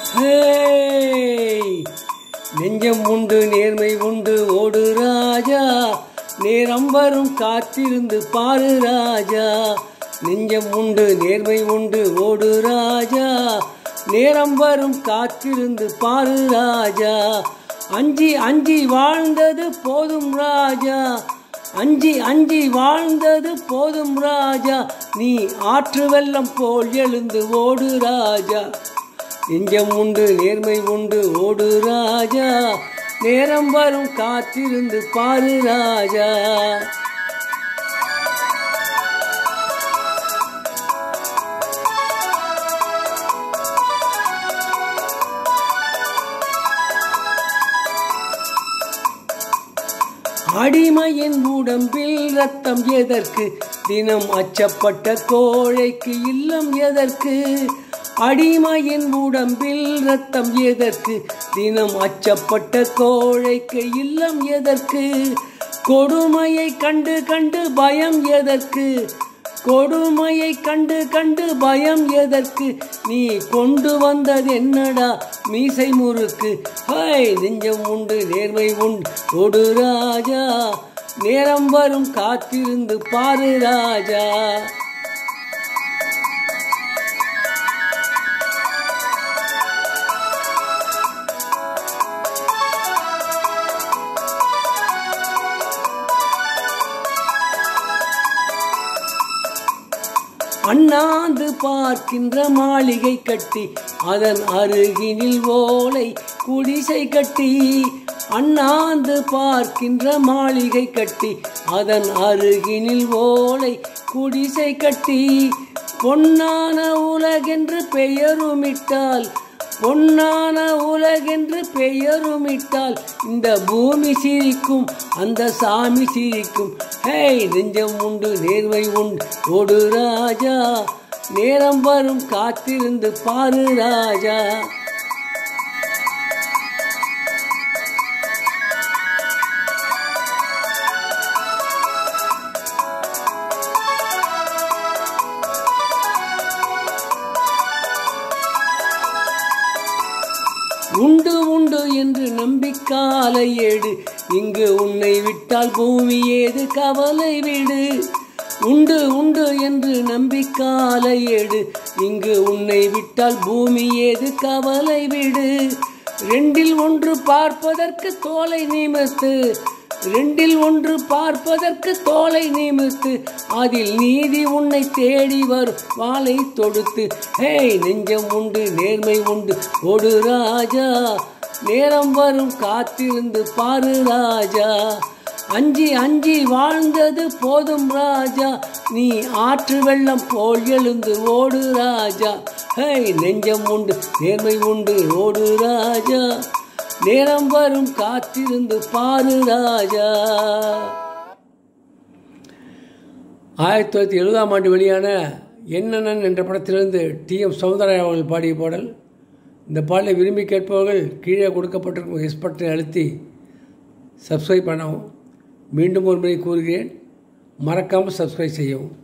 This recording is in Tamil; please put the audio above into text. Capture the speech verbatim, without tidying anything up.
நெஞ்சம் உண்டு நேர்மை உண்டு ஓடு ராஜா, நேரம் வரும் காத்திருந்து பாரு ராஜா. நெஞ்சம் உண்டு நேர்மை உண்டு ஓடு ராஜா, நேரம் வரும் காத்திருந்து பாரு ராஜா. அஞ்சி அஞ்சி வாழ்ந்தது போதும் ராஜா, அஞ்சி அஞ்சி வாழ்ந்தது போதும் ராஜா. நீ ஆற்று வெள்ளம் போல் எழுந்து ஓடு ராஜா. நெஞ்சம் உண்டு நேர்மை உண்டு ஓடு ராஜா, நேரம் வரும் காத்திருந்து பாரு ராஜா. அடிமையின் உடம்பில் ரத்தம் எதற்கு, தினம் அச்சப்பட்ட கோழைக்கு இல்லம் எதற்கு. அடிமையின் உடம்பில் ரத்தம் எதற்கு, தினம் அச்சப்பட்ட கோழைக்கு இல்லம் எதற்கு. கொடுமையை கண்டு கண்டு பயம் எதற்கு, கொடுமையை கண்டு கண்டு பயம் எதற்கு. நீ கொண்டு வந்தது என்னடா மீசை முறுக்கு. ஹை நெஞ்சம் உண்டு நேர்மை உண்டு ஓடு ராஜா, நேரம் வரும் காத்திருந்து பாரு ராஜா. அண்ணாந்து பார்க்கின்ற மாளிகை கட்டி, அதன் அருகினில் ஓலை குடிசை கட்டி. அண்ணாந்து பார்க்கின்ற மாளிகை கட்டி, அதன் அருகினில் ஓலை குடிசை கட்டி. பொன்னான உலகென்று பெயருமிட்டால், பொன்னான உலகென்று பெயருமிட்டால், இந்த பூமி சிரிக்கும் அந்த சாமி சிரிக்கும். ஹே நெஞ்சம் உண்டு நேர்மை உண்டு ஓடு ராஜா, நேரம் வரும் காத்திருந்து பாரு ராஜா. உண்டு உண்டு என்று நம்பிக்காலை ஏடு, இங்கு உன்னை விட்டால் பூமி ஏது கவலை விடு. உண்டு உண்டு என்று நம்பிக்காலை ஏடு, இங்கு உன்னை விட்டால் பூமி ஏது கவலை விடு. ரெண்டில் ஒன்று பார்ப்பதற்கு தோலை நிமிர்த்து, ரெண்டில் ஒன்று பார்ப்பதற்கு தோலை நிமிர்த்து. அதில் நீதி உன்னை தேடி வரும் வாளை தொடுத்து. ஹே நெஞ்சம் உண்டு நேர்மை உண்டு ஓடு ராஜா, நேரம் வரும் காத்திருந்து பாரு ராஜா. அஞ்சி அஞ்சி வாழ்ந்தது போதும் ராஜா, நீ ஆற்று வெள்ளம் போல் எழுந்து ஓடு ராஜா. ஹே நெஞ்சம் உண்டு நேர்மை உண்டு ஓடு ராஜா, நேரம் வரும் காத்திருந்து பாரு ராஜா. ஆயிரத்தி தொள்ளாயிரத்தி எழுபதாம் ஆண்டு வெளியான அண்ணன் என்ற படத்திலிருந்து டி எம் சௌந்தரராஜன் அவர்கள் பாடிய பாடல். இந்த பாடலை விரும்பி கேட்பவர்கள் கீழே கொடுக்கப்பட்டிருக்கும் எஸ் பட்டனை அழுத்தி சப்ஸ்கிரைப் பண்ணவும். மீண்டும் ஒரு முறை கூறுகிறேன், மறக்காமல் சப்ஸ்கிரைப் செய்யவும்.